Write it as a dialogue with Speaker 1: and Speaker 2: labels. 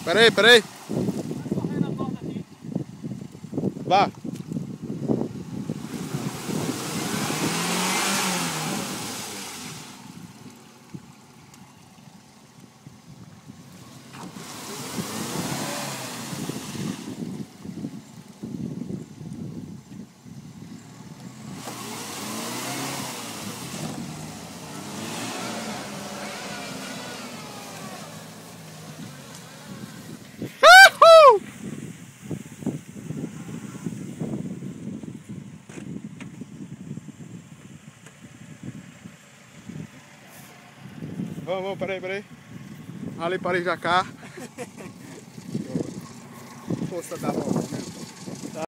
Speaker 1: Peraí, peraí. Vá. Vamos, peraí. Ali para Ijacá.
Speaker 2: Força da bola, né?